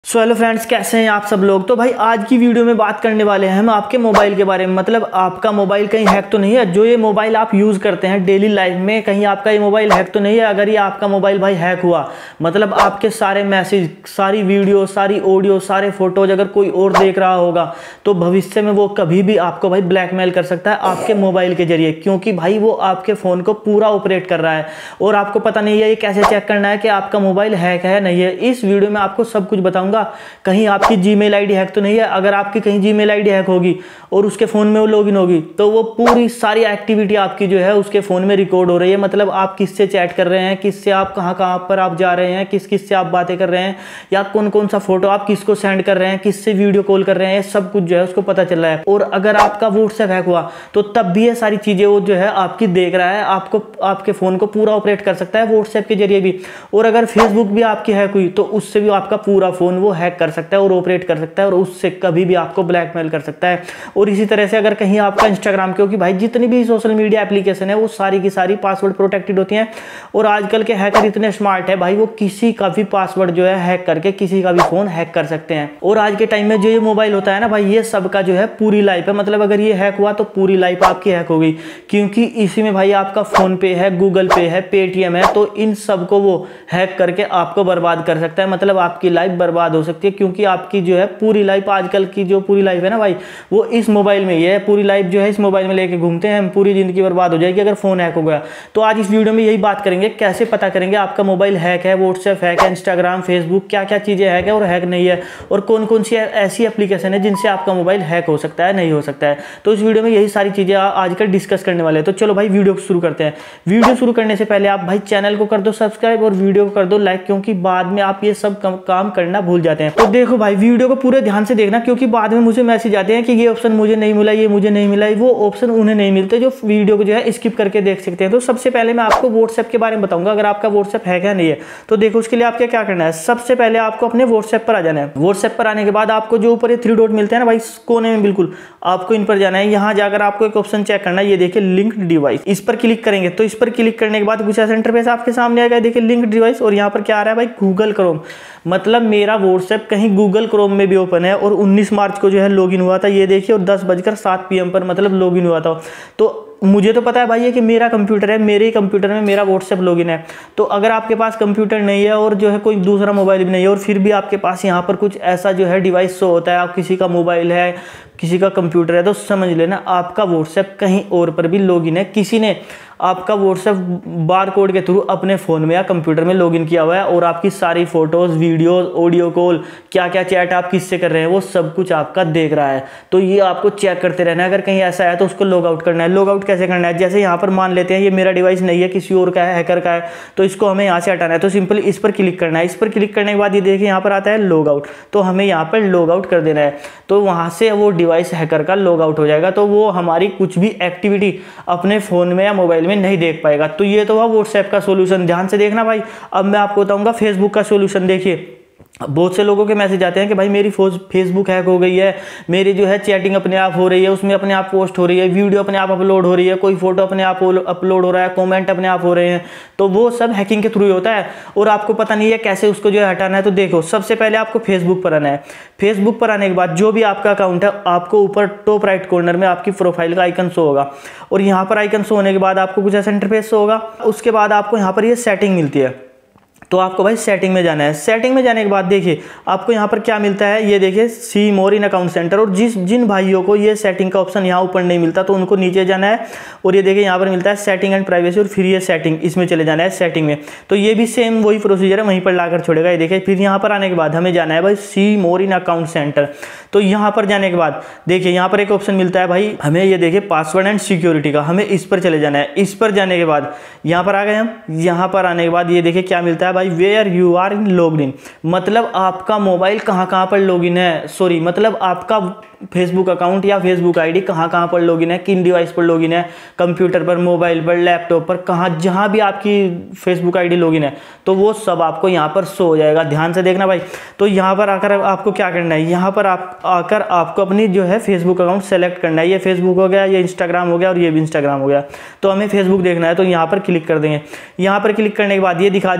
So hello friends, कैसे हैं आप सब लोग। तो भाई आज की वीडियो में बात करने वाले हैं हम आपके मोबाइल के बारे में। मतलब आपका मोबाइल कहीं हैक तो नहीं है। जो ये मोबाइल आप यूज़ करते हैं डेली लाइफ में, कहीं आपका ये मोबाइल हैक तो नहीं है। अगर ये आपका मोबाइल भाई हैक हुआ, मतलब आपके सारे मैसेज, सारी वीडियो, सारी ऑडियो, सारे फोटोज अगर कोई और देख रहा होगा तो भविष्य में वो कभी भी आपको भाई ब्लैकमेल कर सकता है आपके मोबाइल के जरिए, क्योंकि भाई वो आपके फ़ोन को पूरा ऑपरेट कर रहा है और आपको पता नहीं है ये कैसे चेक करना है कि आपका मोबाइल हैक है नहीं है। इस वीडियो में आपको सब कुछ बताऊंगा। कहीं आपकी जीमेल आईडी हैक तो नहीं है। अगर आपकी कहीं जीमेल आईडी हैक होगी और उसके फ़ोन में वो लॉगिन होगी तो वो पूरी सारी एक्टिविटी आपकी जो है उसके फ़ोन में रिकॉर्ड हो रही है। मतलब आप किससे चैट कर रहे हैं, किससे आप कहाँ कहाँ पर आप जा रहे हैं, किस किस से आप बातें कर रहे हैं, या कौन कौन सा फोटो आप किसको सेंड कर रहे हैं, किससे वीडियो कॉल कर रहे हैं, सब कुछ जो है उसको पता चल रहा है। और अगर आपका व्हाट्सएप हैक हुआ तो तब भी ये सारी चीज़ें वो जो है आपकी देख रहा है, आपको आपके फ़ोन को पूरा ऑपरेट कर सकता है व्हाट्सएप के जरिए भी। और अगर फेसबुक भी आपकी हैक हुई तो उससे भी आपका पूरा फ़ोन वो हैक कर सकता है और ऑपरेट कर सकता है और उससे कभी भी आपको ब्लैकमेल कर सकता है। और इसी तरह से अगर कहीं आपका इंस्टाग्राम, क्योंकि भाई जितनी भी सोशल मीडिया एप्लीकेशन है वो सारी की सारी पासवर्ड प्रोटेक्टेड होती हैं। और आजकल के हैकर इतने स्मार्ट है भाई, वो किसी का भी पासवर्ड जो है हैक करके किसी का भी फोन हैक कर सकते हैं। और आज के टाइम में जो ये मोबाइल होता है ना भाई, ये सबका जो है पूरी लाइफ है। मतलब अगर ये हैक हुआ तो पूरी लाइफ आपकी हैक हो गई, क्योंकि इसी में भाई आपका फोन पे है, गूगल पे है, पेटीएम है, तो इन सबको वो हैक करके आपको बर्बाद कर सकता है। मतलब आपकी लाइफ बर्बाद हो सकती है, क्योंकि आपकी जो है पूरी लाइफ, आजकल की जो पूरी लाइफ है ना भाई, वो इस मोबाइल में ही है। पूरी लाइफ जो है इस मोबाइल में लेके घूमते हैं हम, पूरी जिंदगी बर्बाद हो जाएगी अगर फोन हैक हो गया। तो आज इस वीडियो में यही बात करेंगे, कैसे पता करेंगे आपका मोबाइल हैक है, व्हाट्सएप हैक है, इंस्टाग्राम, फेसबुक, क्या क्या चीजें हैक है और हैक नहीं है, और कौन कौन सी ऐसी एप्लीकेशन है जिनसे आपका मोबाइल हैक हो सकता है, नहीं हो सकता है। तो इस वीडियो में यही सारी चीजें आजकल डिस्कस करने वाले हैं। तो चलो भाई वीडियो शुरू करते हैं। वीडियो शुरू करने से पहले आप भाई चैनल को कर दो सब्सक्राइब और वीडियो को कर दो लाइक, क्योंकि बाद में आप ये सब काम करना भूल जाते हैं। तो देखो भाई वीडियो को पूरे ध्यान से देखना, क्योंकि बाद में मुझे मैसेज आते हैं कि ये ऑप्शन मुझे नहीं मिला, ये मुझे नहीं मिला। वो ऑप्शन उन्हें नहीं मिलते जो वीडियो को जो है स्किप करके देख सकते हैं। तो सबसे पहले मैं आपको व्हाट्सएप के बारे में बताऊंगा, अगर आपका व्हाट्सएप है क्या नहीं है। तो देखो उसके लिए आपको क्या करना है, सबसे पहले आपको अपने व्हाट्सएप पर आ जाना है। व्हाट्सएप पर आने के बाद आपको जो ऊपर ये 3 डॉट मिलते हैं ना भाई कोने में, बिल्कुल आपको इन पर जाना है। यहाँ जाकर आपको एक ऑप्शन चेक करना है, ये देखिए लिंक्ड डिवाइस, इस पर क्लिक करेंगे। तो इस पर क्लिक करने के बाद कुछ ऐसा इंटरफेस आपके सामने आएगा, देखिए लिंक्ड डिवाइस, और यहाँ पर क्या आ रहा है भाई, गूगल क्रोम। मतलब मेरा व्हाट्सएप कहीं गूगल क्रोम में भी ओपन है और 19 मार्च को जो है लॉगिन हुआ था, ये देखिए, और 10:07 PM पर मतलब लॉगिन हुआ था। तो मुझे तो पता है भाई ये कि मेरा कंप्यूटर है, मेरे ही कंप्यूटर में मेरा व्हाट्सएप लॉगिन है। तो अगर आपके पास कंप्यूटर नहीं है और जो है कोई दूसरा मोबाइल भी नहीं है और फिर भी आपके पास यहाँ पर कुछ ऐसा जो है डिवाइस शो होता है, आप किसी का मोबाइल है, किसी का कंप्यूटर है, तो समझ लेना आपका व्हाट्सएप कहीं और पर भी लॉगिन है। किसी ने आपका व्हाट्सएप बार कोड के थ्रू अपने फ़ोन में या कंप्यूटर में लॉगिन किया हुआ है और आपकी सारी फोटोज़, वीडियोज़, ऑडियो कॉल, क्या क्या चैट आप किससे कर रहे हैं, वो सब कुछ आपका देख रहा है। तो ये आपको चेक करते रहना है। अगर कहीं ऐसा है तो उसको लॉग आउट करना है। लॉग आउट कैसे करना है, जैसे यहाँ पर मान लेते हैं ये मेरा डिवाइस नहीं है, किसी और का है, हैकर का है, तो इसको हमें यहाँ से हटाना है। तो सिंपली इस पर क्लिक करना है। इस पर क्लिक करने के बाद ये देखिए यहाँ पर आता है लॉग आउट, तो हमें यहाँ पर लॉग आउट कर देना है। तो वहाँ से वो डिवाइस हैकर का लॉग आउट हो जाएगा, तो वो हमारी कुछ भी एक्टिविटी अपने फ़ोन में या मोबाइल में नहीं देख पाएगा। तो ये तो हुआ व्हाट्सएप का सॉल्यूशन, ध्यान से देखना भाई। अब मैं आपको बताऊंगा फेसबुक का सॉल्यूशन। देखिए बहुत से लोगों के मैसेज आते हैं कि भाई मेरी फेसबुक हैक हो गई है, मेरी जो है चैटिंग अपने आप हो रही है, उसमें अपने आप पोस्ट हो रही है, वीडियो अपने आप अपलोड हो रही है, कोई फोटो अपने आप अपलोड हो रहा है, कमेंट अपने आप हो रहे हैं। तो वो सब हैकिंग के थ्रू ही होता है और आपको पता नहीं है कैसे उसको जो है हटाना है। तो देखो सबसे पहले आपको फेसबुक पर आना है। फेसबुक पर आने के बाद जो भी आपका अकाउंट है, आपको ऊपर टॉप राइट कॉर्नर में आपकी प्रोफाइल का आइकन शो होगा, और यहाँ पर आइकन शो होने के बाद आपको कुछ ऐसा इंटरफेस शो होगा। उसके बाद आपको यहाँ पर ये सेटिंग मिलती है, तो आपको भाई सेटिंग में जाना है। सेटिंग में जाने के बाद देखिए आपको यहाँ पर क्या मिलता है, ये देखिए सी मोर इन अकाउंट सेंटर। और जिन भाइयों को ये सेटिंग का ऑप्शन यहाँ ऊपर नहीं मिलता तो उनको नीचे जाना है, और ये देखिए यहाँ पर मिलता है सेटिंग एंड प्राइवेसी, और फिर ये सेटिंग, इसमें चले जाना है सेटिंग में। तो ये भी सेम वही प्रोसीजर है, वहीं पर लाकर छोड़ेगा। ये देखिए फिर यहाँ पर आने के बाद हमें जाना है भाई सी मोर इन अकाउंट सेंटर। तो यहाँ पर जाने के बाद देखिए यहाँ पर एक ऑप्शन मिलता है भाई हमें, ये देखिए पासवर्ड एंड सिक्योरिटी का, हमें इस पर चले जाना है। इस पर जाने के बाद यहाँ पर आ गए हम। यहाँ पर आने के बाद ये देखिए क्या मिलता है भाई, where you are in logged in. मतलब आपका मोबाइल कहाँ कहाँ पर लॉगिन है, सॉरी मतलब आपका फेसबुक अकाउंट या फेसबुक आईडी कहाँ कहाँ पर लॉगिन है, किन डिवाइस पर लॉगिन है, कंप्यूटर पर, मोबाइल पर, लैपटॉप पर, कहाँ जहाँ भी आपकी फेसबुक आईडी लॉगिन है, तो वो सब आपको यहाँ पर शो हो जाएगा। ध्यान से देखना भाई। तो यहाँ पर आकर आपको क्या करना है, यहाँ पर आप आकर आपको अपनी जो है फेसबुक अकाउंट सेलेक्ट करना है। ये फेसबुक हो गया, ये इंस्टाग्राम हो गया और ये भी इंस्टाग्राम हो गया। तो हमें फेसबुक देखना है, तो यहाँ पर क्लिक कर देंगे। यहाँ पर क्लिक करने के बाद ये दिखा दिया इसने भाई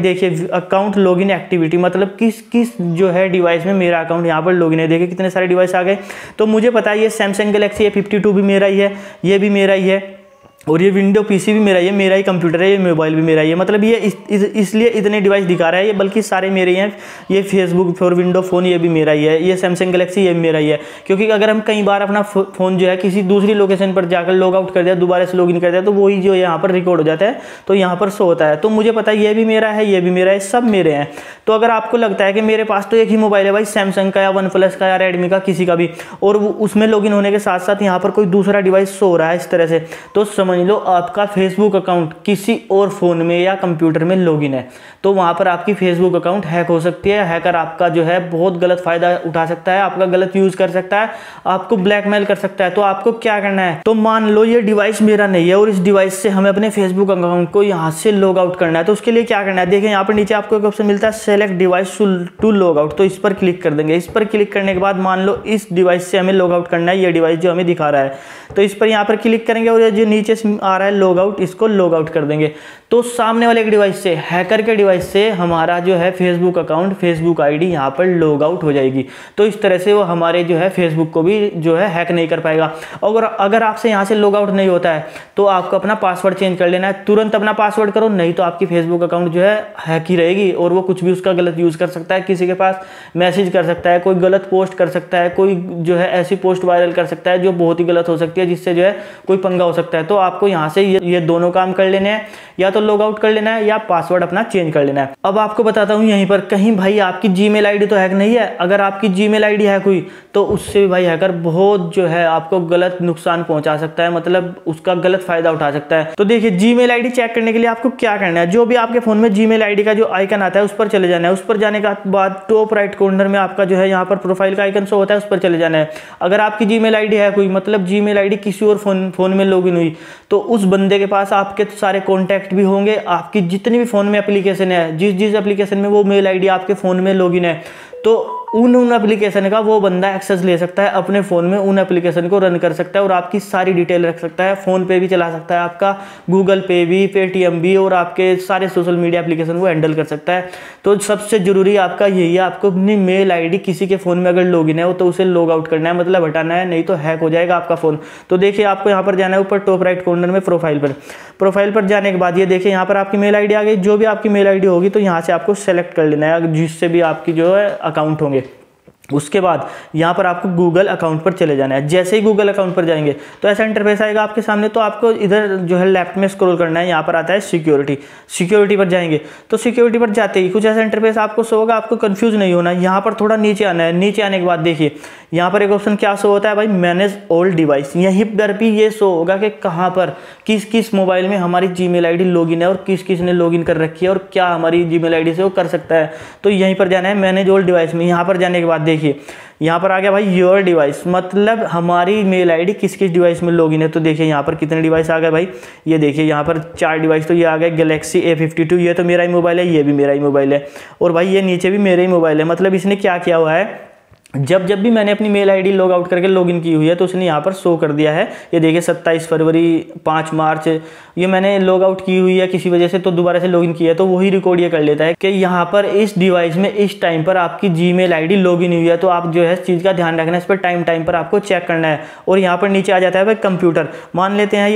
देखिए अकाउंट लॉगिन एक्टिविटी, मतलब किस जो है डिवाइस में मेरा अकाउंट यहाँ पर लॉगिन है। देखिए कितने सारे डिवाइस आ गए। तो मुझे पता है ये सैमसंग गैलेक्सी A52 भी मेरा ही है, ये भी मेरा ही है, और ये विंडो पीसी भी मेरा ही है, मेरा ही कंप्यूटर है, ये मोबाइल भी मेरा ही है। मतलब ये इसलिए इतने डिवाइस दिखा रहा है ये, बल्कि सारे मेरे ही हैं। ये फेसबुक फॉर विंडो फ़ोन ये भी मेरा ही है, ये सैमसंग गैलेक्सी ये भी मेरा ही है। क्योंकि अगर हम कई बार अपना फ़ोन जो है किसी दूसरी लोकेशन पर जाकर लॉग आउट कर दिया, दोबारा से लॉगिन कर दिया, तो वही जो यहाँ पर रिकॉर्ड हो जाता है, तो यहाँ पर शो होता है। तो मुझे पता है ये भी मेरा है, ये भी मेरा है, सब मेरे हैं। तो अगर आपको लगता है कि मेरे पास तो एक ही मोबाइल है भाई, सैमसंग का या वन प्लस का या रेडमी का, किसी का भी, और उसमें लॉगिन होने के साथ साथ यहाँ पर कोई दूसरा डिवाइस शो हो रहा है इस तरह से, तो समझ लो आपका फेसबुक अकाउंट किसी और फ़ोन में या कंप्यूटर में लॉगिन है। तो वहाँ पर आपकी फेसबुक अकाउंट हैक हो सकती है। हैकर आपका जो है बहुत गलत फ़ायदा उठा सकता है, आपका गलत यूज़ कर सकता है, आपको ब्लैकमेल कर सकता है। तो आपको क्या करना है, तो मान लो ये डिवाइस मेरा नहीं है और इस डिवाइस से हमें अपने फेसबुक अकाउंट को यहाँ से लॉग आउट करना है। तो उसके लिए क्या करना है, देखिए यहाँ पर नीचे आपको एक ऑप्शन मिलता है select device to log out. तो इस पर क्लिक कर देंगे। इस पर क्लिक करने के बाद मान लो इस डिवाइस से हमें लॉग आउट करना है, ये डिवाइस जो हमें दिखा रहा है। तो इस पर यहाँ पर क्लिक करेंगे और ये जो नीचे आ रहा है लॉग आउट, इसको लॉग आउट कर देंगे। तो सामने वाले डिवाइस से, हैकर के डिवाइस से हमारा जो है फेसबुक अकाउंट, फेसबुक आईडी यहाँ पर लॉग आउट हो जाएगी। तो इस तरह से वो हमारे जो है फेसबुक को भी जो है हैक नहीं कर पाएगा। और अगर आपसे यहाँ से लॉग आउट नहीं होता है तो आपको अपना पासवर्ड चेंज कर लेना है, तुरंत अपना पासवर्ड करो, नहीं तो आपकी फेसबुक अकाउंट जो है हैक ही रहेगी और वो कुछ भी उसका गलत यूज़ कर सकता है, किसी के पास मैसेज कर सकता है, कोई गलत पोस्ट कर सकता है, कोई जो है ऐसी पोस्ट वायरल कर सकता है जो बहुत ही गलत हो सकती है, जिससे जो है कोई पंगा हो सकता है। तो आपको यहाँ से ये दोनों काम कर लेने हैं, या तो लॉग आउट कर लेना है या पासवर्ड अपना चेंज कर लेना है। अब आपको बताता हूँ यहीं पर कहीं भाई आपकी जीमेल आईडी तो हैक नहीं है। अगर आपकी जीमेल आईडी हैक हुई तो उससे भी भाई हैकर बहुत जो है आपको गलत नुकसान पहुंचा सकता है, मतलब उसका गलत फायदा उठा सकता है। तो देखिए जीमेल आईडी चेक करने के लिए आपको क्या करना है, जो भी आपके फोन में जीमेल आईडी का जो आइकन आता है उस पर चले जाना है। उस पर जाने के बाद टॉप राइट कॉर्नर में आपका जो है यहाँ पर प्रोफाइल का आइकन शो होता है, उस पर चले जाना है। अगर आपकी जीमेल आईडी हैक हुई, मतलब जीमेल आईडी किसी और फोन में लॉगिन हुई, तो उस बंदे के पास आपके सारे कॉन्टैक्ट भी होंगे, आपकी जितनी भी फोन में एप्लीकेशन है, जिस एप्लीकेशन में वो मेल आईडी आपके फोन में लॉगिन है, तो उन एप्लीकेशन का वो बंदा एक्सेस ले सकता है अपने फ़ोन में, उन एप्लीकेशन को रन कर सकता है और आपकी सारी डिटेल रख सकता है। फ़ोन पे भी चला सकता है, आपका गूगल पे भी, पेटीएम भी, और आपके सारे सोशल मीडिया एप्लीकेशन वो हैंडल कर सकता है। तो सबसे ज़रूरी आपका यही है, आपको अपनी मेल आईडी किसी के फ़ोन में अगर लॉगिन है तो उसे लॉग आउट करना है, मतलब हटाना है, नहीं तो हैक हो जाएगा आपका फ़ोन। तो देखिए आपको यहाँ पर जाना है ऊपर टॉप राइट कॉर्नर में प्रोफाइल पर जाने के बाद ये देखिए यहाँ पर आपकी मेल आईडी आ गई। जो भी आपकी मेल आईडी होगी तो यहाँ से आपको सेलेक्ट कर लेना है जिससे भी आपकी जो है अकाउंट होंगे। उसके बाद यहाँ पर आपको गूगल अकाउंट पर चले जाना है। जैसे ही गूगल अकाउंट पर जाएंगे तो ऐसा इंटरफेस आएगा आपके सामने। तो आपको इधर जो है लेफ्ट में स्क्रॉल करना है, यहाँ पर आता है सिक्योरिटी पर जाएंगे। तो सिक्योरिटी पर जाते ही कुछ ऐसा इंटरफेस आपको शो होगा, आपको कंफ्यूज नहीं होना। यहाँ पर थोड़ा नीचे आना है। नीचे आने के बाद देखिए यहाँ पर एक ऑप्शन क्या शो होता है भाई, मैनेज ऑल डिवाइस। यहीं पर भी ये शो होगा कि कहाँ पर किस किस मोबाइल में हमारी जीमेल आईडी लॉगिन है और किस किस ने लॉगिन कर रखी है और क्या हमारी जीमेल आईडी से वो कर सकता है। तो यहीं पर जाना है मैनेज ऑल डिवाइस में। यहाँ पर जाने के बाद देखिए यहाँ पर आ गया भाई योर डिवाइस, मतलब हमारी मेल आईडी किस किस डिवाइस में लॉगिन है। तो देखिए यहाँ पर कितने डिवाइस आ गए भाई, ये देखिए यहाँ पर 4 डिवाइस तो ये आ गए। गैलेक्सी A52 ये तो मेरा ही मोबाइल है, ये भी मेरा ही मोबाइल है, और भाई ये नीचे भी मेरा ही मोबाइल है। मतलब इसने क्या किया हुआ है, जब भी मैंने अपनी मेल आईडी लॉग आउट करके लॉगिन की हुई है तो उसने यहाँ पर शो कर दिया है। ये देखिए 27 फरवरी, 5 मार्च, ये मैंने लॉग आउट की हुई है किसी वजह से, तो दोबारा से लॉगिन किया है, तो वही रिकॉर्ड ये कर लेता है कि यहाँ पर इस डिवाइस में इस टाइम पर आपकी जीमेल आईडी लॉगिन हुई है। तो आप जो है इस चीज़ का ध्यान रखना है, इस पर टाइम पर आपको चेक करना है। और यहाँ पर नीचे आ जाता है भाई कंप्यूटर। मान लेते हैं ये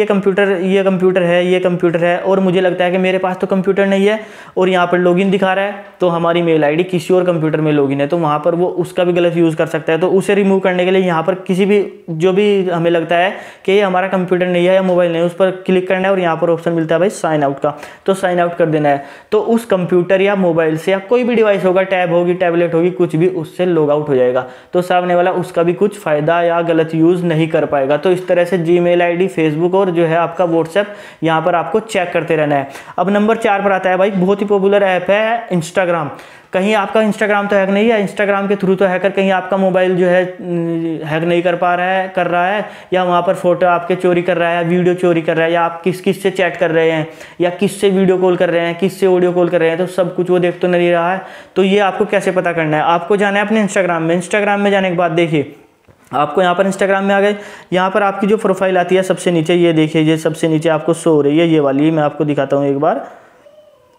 कंप्यूटर है और मुझे लगता है कि मेरे पास तो कंप्यूटर नहीं है और यहाँ पर लॉगिन दिखा रहा है, तो हमारी मेल आईडी किसी और कंप्यूटर में लॉगिन है, तो वहाँ पर वो उसका भी गलत यूज़ कर सकता है। तो उसे रिमूव करने के लिए यहाँ पर किसी भी जो भी हमें लगता है कि ये हमारा कंप्यूटर नहीं है या मोबाइल नहीं है, उस पर क्लिक करना है और यहाँ पर ऑप्शन मिलता है भाई साइन आउट का, तो साइन आउट कर देना है। तो उस कंप्यूटर या मोबाइल से या कोई भी डिवाइस होगा, टैब होगी, टैबलेट होगी, कुछ भी, उससे लॉग आउट हो जाएगा। तो सामने वाला उसका भी कुछ फ़ायदा या गलत यूज़ नहीं कर पाएगा। तो इस तरह से जीमेल आईडी, फेसबुक और जो है आपका व्हाट्सएप, यहाँ पर आपको चेक करते रहना है। अब नंबर 4 पर आता है भाई बहुत ही पॉपुलर ऐप है इंस्टाग्राम। कहीं आपका इंस्टाग्राम तो हैक नहीं है, इंस्टाग्राम के थ्रू तो हैकर कहीं आपका मोबाइल जो है हैक नहीं कर रहा है, या वहाँ पर फोटो आपके चोरी कर रहा है, वीडियो चोरी कर रहा है, या आप किस से चैट कर रहे हैं, या किससे वीडियो कॉल कर रहे हैं, किससे ऑडियो कॉल कर रहे हैं, तो सब कुछ वो देख तो नहीं रहा है। तो ये आपको कैसे पता करना है, आपको जाना है अपने इंस्टाग्राम में जाने के बाद देखिए आपको यहाँ पर इंस्टाग्राम में आ गए। यहाँ पर आपकी जो प्रोफाइल आती है सबसे नीचे, ये देखिए, ये सबसे नीचे आपको शो हो रही है, ये वाली मैं आपको दिखाता हूँ एक बार।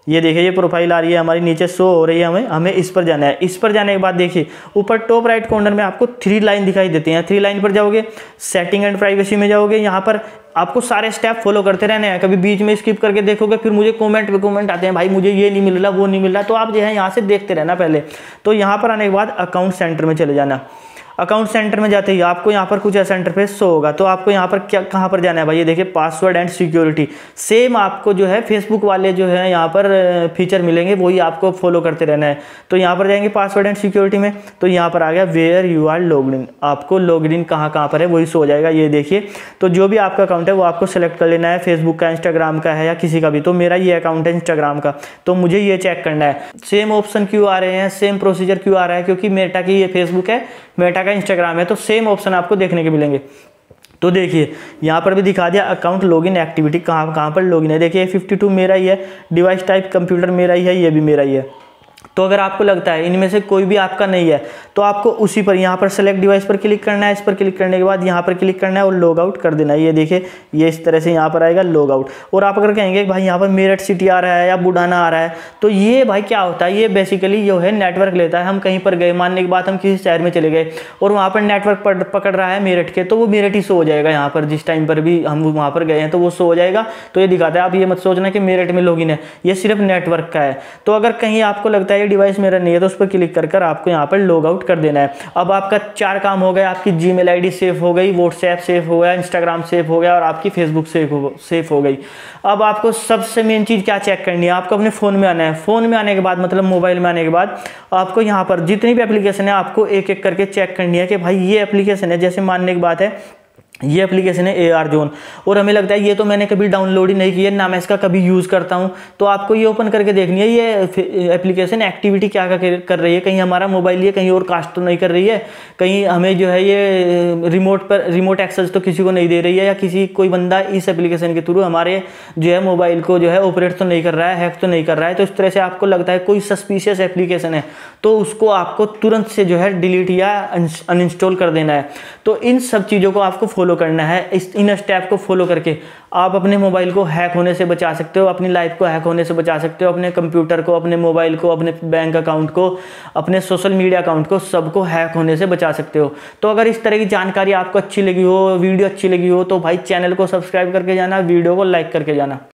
ये देखिए ये प्रोफाइल आ रही है हमारी, नीचे शो हो रही है, हमें इस पर जाना है। इस पर जाने के बाद देखिए ऊपर टॉप राइट कॉर्नर में आपको 3 लाइन दिखाई देती हैं। 3 लाइन पर जाओगे, सेटिंग एंड प्राइवेसी में जाओगे, यहाँ पर आपको सारे स्टेप फॉलो करते रहने हैं। कभी बीच में स्किप करके देखोगे फिर मुझे कमेंट पे कमेंट आते हैं, भाई मुझे ये नहीं मिल रहा वो नहीं मिल रहा, तो आप जो है यहाँ से देखते रहना पहले। तो यहाँ पर आने के बाद अकाउंट सेंटर में चले जाना। अकाउंट सेंटर में जाते ही आपको यहाँ पर कुछ ऐसा इंटरफेस शो होगा। तो आपको यहाँ पर क्या कहाँ पर जाना है भाई, ये देखिए पासवर्ड एंड सिक्योरिटी। सेम आपको जो है फेसबुक वाले जो है यहाँ पर फीचर मिलेंगे, वही आपको फॉलो करते रहना है। तो यहाँ पर जाएंगे पासवर्ड एंड सिक्योरिटी में, तो यहाँ पर आ गया where you are logged in. आपको लॉग्ड इन कहाँ पर है वही शो हो जाएगा। ये देखिए, तो जो भी आपका अकाउंट है वो आपको सेलेक्ट कर लेना है, फेसबुक का, इंस्टाग्राम का है या किसी का भी। तो मेरा ये अकाउंट है इंस्टाग्राम का, तो मुझे ये चेक करना है सेम ऑप्शन क्यों आ रहे हैं, सेम प्रोसीजर क्यों आ रहा है, क्योंकि मेटा की ये फेसबुक है, मेटा का इंस्टाग्राम है, तो सेम ऑप्शन आपको देखने के मिलेंगे। तो देखिए यहाँ पर भी दिखा दिया अकाउंट लॉगिन एक्टिविटी, कहाँ पर लॉगिन है। देखिए 52 मेरा ही है, डिवाइस टाइप कंप्यूटर मेरा ही है, ये भी मेरा ही है। तो अगर आपको लगता है इनमें से कोई भी आपका नहीं है तो आपको उसी पर यहाँ पर सेलेक्ट डिवाइस पर क्लिक करना है। इस पर क्लिक करने के बाद यहाँ पर क्लिक करना है और लॉग आउट कर देना है। ये देखिए ये इस तरह से यहाँ पर आएगा लॉग आउट। और आप अगर कहेंगे भाई यहाँ पर मेरठ सिटी आ रहा है या बुढ़ाना आ रहा है, तो ये भाई क्या होता है, ये बेसिकली जो है नेटवर्क लेता है। हम कहीं पर गए, मानने के बाद हम किसी शहर में चले गए और वहाँ पर नेटवर्क पकड़ रहा है मेरठ के, तो वो मेरठ ही शो हो जाएगा। यहाँ पर जिस टाइम पर भी हम वहाँ पर गए हैं तो वो शो हो जाएगा। तो ये दिखाता है, आप ये मत सोचना कि मेरठ में लॉगिन है, ये सिर्फ नेटवर्क का है। तो अगर कहीं आपको लगता है ये डिवाइस मेरा नहीं है तो उस पर क्लिक कर आपको यहाँ पर लॉग आउट कर देना है। अब आपका 4 काम हो गए, आपकी जीमेल आईडी सेफ हो गई, व्हाट्सएप सेफ हो गया, इंस्टाग्राम सेफ हो गया और आपकी फेसबुक सेफ हो गई। अब आपको सबसे मेन चीज़ क्या चेक करनी है, आपको अपने फ़ोन में आना है। फ़ोन में आने के बाद मतलब मोबाइल में आने के बाद आपको यहाँ पर जितनी भी एप्लीकेशन है आपको एक एक करके चेक करनी है कि भाई ये एप्लीकेशन है। जैसे मानने की बात है ये एप्लीकेशन है AR जोन, और हमें लगता है ये तो मैंने कभी डाउनलोड ही नहीं की है, ना मैं इसका कभी यूज़ करता हूँ, तो आपको ये ओपन करके देखनी है ये एप्लीकेशन एक्टिविटी क्या कर रही है। कहीं हमारा मोबाइल ये कहीं और कास्ट तो नहीं कर रही है, कहीं हमें जो है ये रिमोट एक्सेस तो किसी को नहीं दे रही है, या किसी कोई बंदा इस एप्लीकेशन के थ्रू हमारे जो है मोबाइल को जो है ऑपरेट तो नहीं कर रहा है, हैक तो नहीं कर रहा है। तो इस तरह से आपको लगता है कोई सस्पिशियस एप्लीकेशन है तो उसको आपको तुरंत से जो है डिलीट या अनइंस्टॉल कर देना है। तो इन सब चीज़ों को आपको फॉलो करना है। इन स्टेप को फॉलो करके आप अपने मोबाइल को हैक होने से बचा सकते हो, अपनी लाइफ को हैक होने से बचा सकते हो, अपने कंप्यूटर को, अपने मोबाइल को, अपने बैंक अकाउंट को, अपने सोशल मीडिया अकाउंट को, सबको हैक होने से बचा सकते हो। तो अगर इस तरह की जानकारी आपको अच्छी लगी हो, वीडियो अच्छी लगी हो, तो भाई चैनल को सब्सक्राइब करके जाना, वीडियो को लाइक करके जाना।